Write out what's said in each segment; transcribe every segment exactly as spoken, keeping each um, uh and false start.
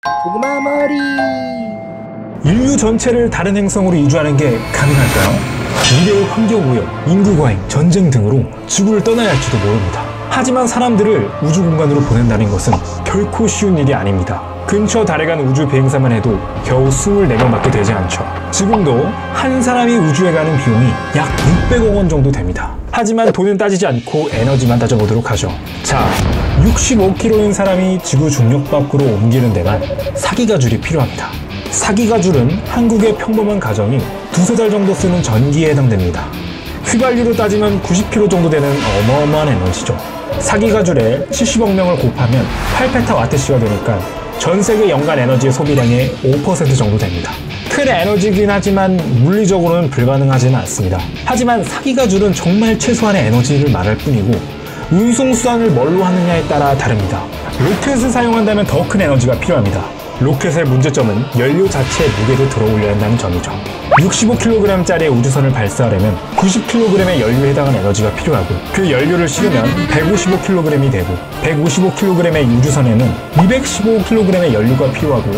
고구마 머리. 인류 전체를 다른 행성으로 이주하는 게 가능할까요? 미래의 환경오염, 인구과잉, 전쟁 등으로 지구를 떠나야 할지도 모릅니다. 하지만 사람들을 우주 공간으로 보낸다는 것은 결코 쉬운 일이 아닙니다. 근처 달에 간 우주 비행사만 해도 겨우 이십사 명밖에 되지 않죠. 지금도 한 사람이 우주에 가는 비용이 약 육백억 원 정도 됩니다. 하지만 돈은 따지지 않고 에너지만 따져보도록 하죠. 자, 육십오 킬로그램인 사람이 지구 중력 밖으로 옮기는 데만 사기가줄이 필요합니다. 사기가줄은 한국의 평범한 가정이 두세 달 정도 쓰는 전기에 해당됩니다. 휘발유로 따지면 구십 킬로그램 정도 되는 어마어마한 에너지죠. 사기가줄에 칠십억 명을 곱하면 팔 페타와트시가 되니까 전 세계 연간 에너지의 소비량의 오 퍼센트 정도 됩니다. 큰 에너지긴 하지만 물리적으로는 불가능하지는 않습니다. 하지만 사기가줄은 정말 최소한의 에너지를 말할 뿐이고 운송수단을 뭘로 하느냐에 따라 다릅니다. 로켓을 사용한다면 더 큰 에너지가 필요합니다. 로켓의 문제점은 연료 자체의 무게도 들어올려야 한다는 점이죠. 육십오 킬로그램짜리의 우주선을 발사하려면 구십 킬로그램의 연료에 해당하는 에너지가 필요하고 그 연료를 실으면 백오십오 킬로그램이 되고 백오십오 킬로그램의 우주선에는 이백십오 킬로그램의 연료가 필요하고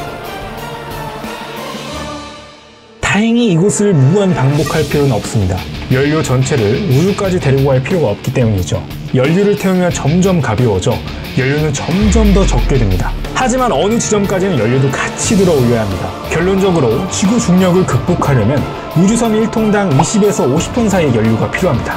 다행히 이곳을 무한 반복할 필요는 없습니다. 연료 전체를 우주까지 데리고 갈 필요가 없기 때문이죠. 연료를 태우면 점점 가벼워져 연료는 점점 더 적게 됩니다. 하지만 어느 지점까지는 연료도 같이 들어올려야 합니다. 결론적으로 지구 중력을 극복하려면 우주선 일 톤당 이십에서 오십 톤 사이의 연료가 필요합니다.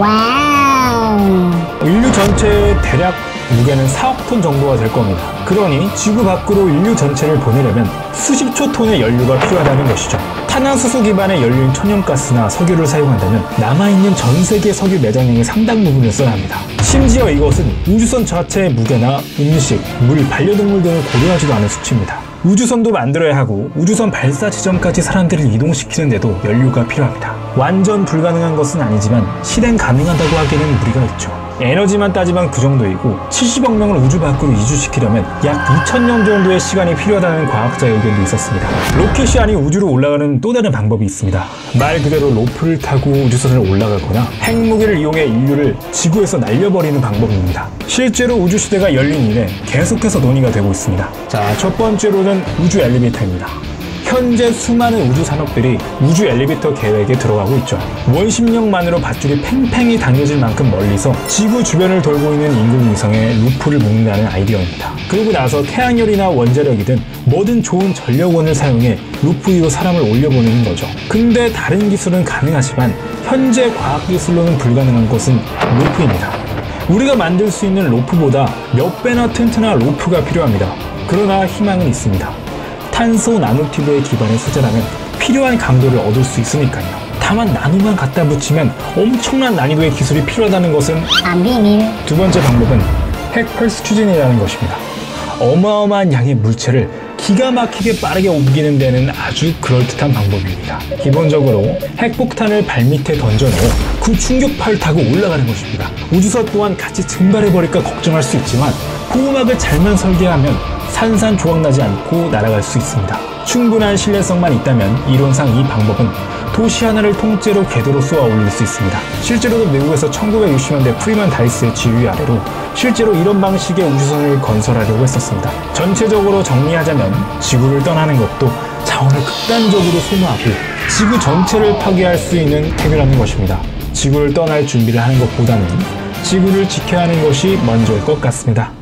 와우. 인류 전체의 대략 무게는 사억 톤 정도가 될 겁니다. 그러니 지구 밖으로 인류 전체를 보내려면 수십조 톤의 연료가 필요하다는 것이죠. 탄화수소 기반의 연료인 천연가스나 석유를 사용한다면 남아있는 전 세계 석유 매장량의 상당 부분을 써야 합니다. 심지어 이것은 우주선 자체의 무게나 음식, 물, 반려동물 등을 고려하지도 않은 수치입니다. 우주선도 만들어야 하고 우주선 발사 지점까지 사람들을 이동시키는데도 연료가 필요합니다. 완전 불가능한 것은 아니지만 실행 가능하다고 하기에는 무리가 있죠. 에너지만 따지면 그 정도이고 칠십억 명을 우주 밖으로 이주시키려면 약 이천 년 정도의 시간이 필요하다는 과학자 의견도 있었습니다. 로켓이 아닌 우주로 올라가는 또 다른 방법이 있습니다. 말 그대로 로프를 타고 우주선을 올라가거나 핵무기를 이용해 인류를 지구에서 날려버리는 방법입니다. 실제로 우주시대가 열린 이래 계속해서 논의가 되고 있습니다. 자, 첫 번째로는 우주 엘리베이터입니다. 현재 수많은 우주 산업들이 우주 엘리베이터 계획에 들어가고 있죠. 원심력만으로 밧줄이 팽팽히 당겨질 만큼 멀리서 지구 주변을 돌고 있는 인공위성에 루프를 묶는다는 아이디어입니다. 그러고 나서 태양열이나 원자력이든 뭐든 좋은 전력원을 사용해 루프 위로 사람을 올려보내는 거죠. 근데 다른 기술은 가능하지만 현재 과학기술로는 불가능한 것은 로프입니다. 우리가 만들 수 있는 로프보다 몇 배나 튼튼한 로프가 필요합니다. 그러나 희망은 있습니다. 탄소 나노튜브의 기반의 소재라면 필요한 강도를 얻을 수 있으니까요. 다만 나노만 갖다 붙이면 엄청난 난이도의 기술이 필요하다는 것은 안 비밀. 두 번째 방법은 핵펄스 추진이라는 것입니다. 어마어마한 양의 물체를 기가 막히게 빠르게 옮기는 데는 아주 그럴듯한 방법입니다. 기본적으로 핵폭탄을 발밑에 던져넣어 그 충격파를 타고 올라가는 것입니다. 우주선 또한 같이 증발해버릴까 걱정할 수 있지만 보호막을 잘만 설계하면 산산조각나지 않고 날아갈 수 있습니다. 충분한 신뢰성만 있다면 이론상 이 방법은 도시 하나를 통째로 궤도로 쏘아 올릴 수 있습니다. 실제로도 미국에서 천구백육십 년대 프리먼 다이스의 지휘 아래로 실제로 이런 방식의 우주선을 건설하려고 했었습니다. 전체적으로 정리하자면 지구를 떠나는 것도 자원을 극단적으로 소모하고 지구 전체를 파괴할 수 있는 행위라는 것입니다. 지구를 떠날 준비를 하는 것보다는 지구를 지켜야 하는 것이 먼저일 것 같습니다.